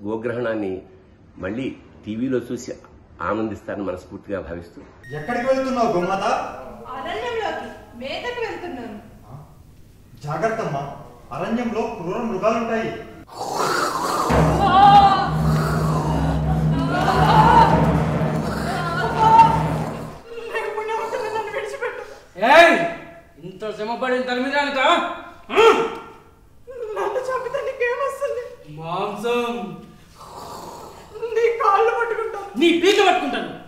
గోగ్రహణాన్ని మళ్ళీ టీవీలో చూసి ఆనందిస్తారని మనస్ఫూర్తిగా భావిస్తూ. ఎక్కడికి వెళ్తున్నావు గోమాత? అరణ్యంలోకి మేతకు వెళ్తున్నాను. జాగ్రత్త అమ్మా, అరణ్యంలో క్రూర మృగాలుంటాయి. ఇంత శ్రమపడిన తన మీద నన్ను చంపితే నీకేమొస్తుంది? మాంసం నీ కాళ్ళు పట్టుకుంటాను, నీ పీక పట్టుకుంటాను.